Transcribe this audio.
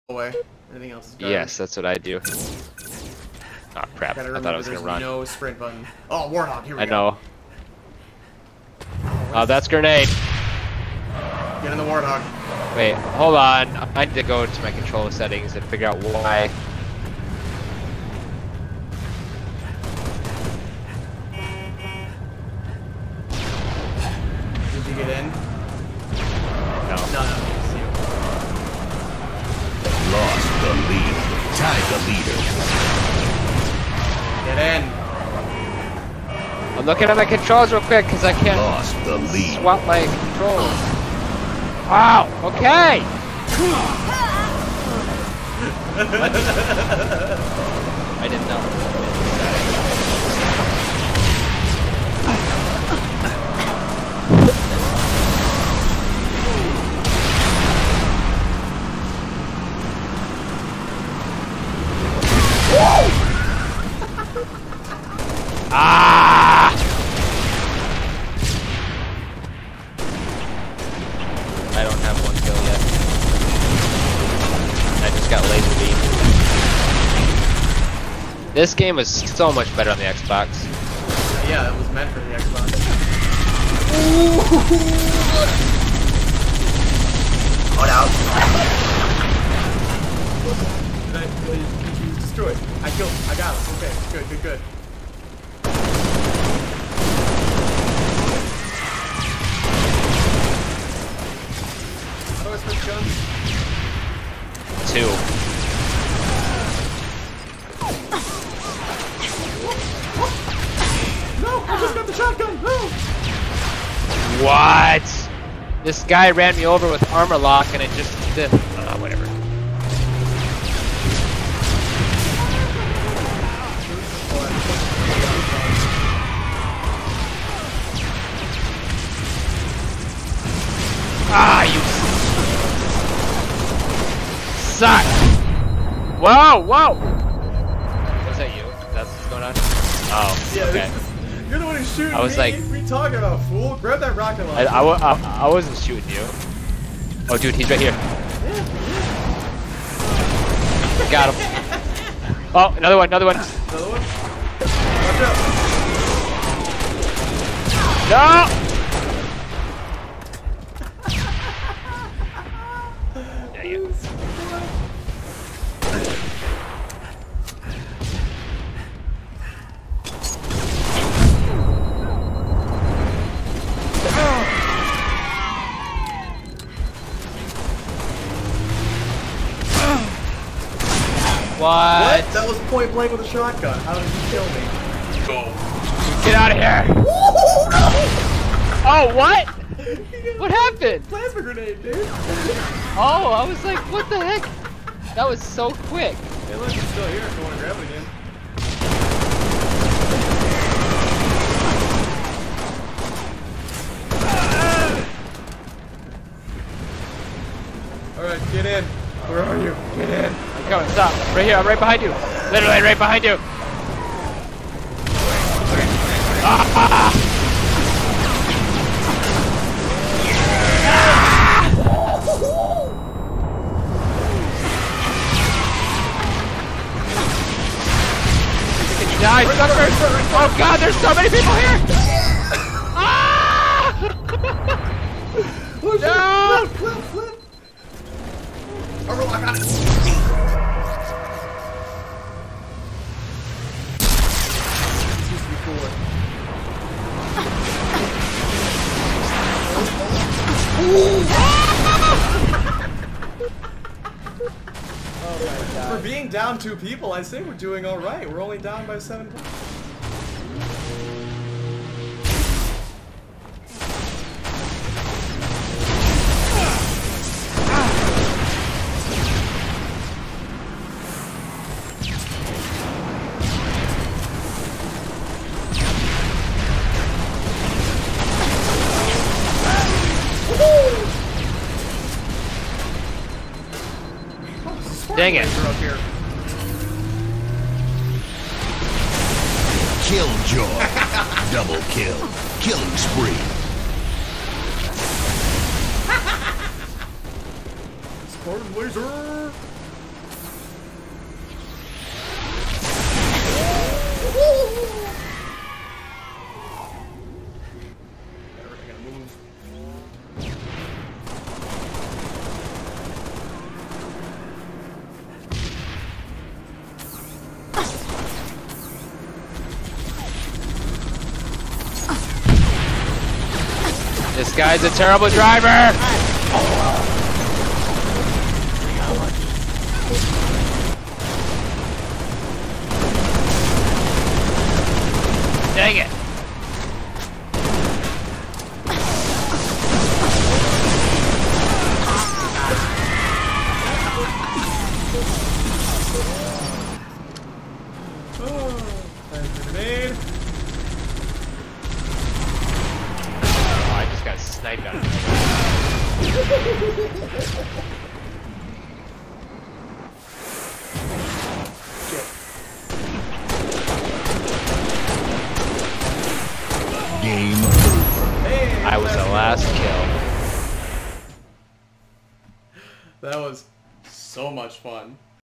away. Anything else is garbage. Yes, that's what I do. Oh crap! I thought I was gonna run. No sprint button. Oh, Warthog, here we go. I know. Oh, that's grenade. Get in the Warthog. Wait, hold on. I need to go to my control settings and figure out why. Did you get in? No. No. Lost the lead. Tied the leader. Get in. I'm looking at my controls real quick because I can't Lost the lead. swap my controls. Wow. Okay. I didn't know. Ah! I don't have one kill yet. I just got laser beam. This game was so much better on the Xbox. Yeah, it was meant for the Xbox. Oh no! He's destroyed. I killed him. I got him. Okay, good. How do I switch guns? 2. No! I just got the shotgun! No! What? This guy ran me over with armor lock and it just did. Whatever. Ah, you suck! Whoa! Was that you? That's what's going on? Oh, Yeah, okay. You're the one who's shooting I was me. like- What are you talking about, fool? Grab that rocket launcher. I wasn't shooting you. Oh, dude, he's right here. Got him. Oh, another one. Another one? Watch out. No! Yeah, you. What? That was point blank with a shotgun. How did you kill me? Get out of here! Oh, what? What happened? Plasma grenade, dude. Oh, I was like, what the heck? That was so quick. Hey, look, it's still here if you want to grab it again. Alright, get in. Where are you? Get in. I'm coming, stop. Right here, I'm right behind you. Literally right behind you. Ah! Can you die, suckers? Oh god, there's so many people here! Ah! No! Flip! Oh, I got it! This used to be cooler. Oh my god. For being down 2 people, I say we're doing alright. We're only down by 7 points. Dang it. Up here. Killjoy. Double kill. Killing spree. Spartan laser. This guy's a terrible driver! Dang it! Grenade. Oh, I just got sniped on it. Game over. Hey, I was the last kill. That was so much fun.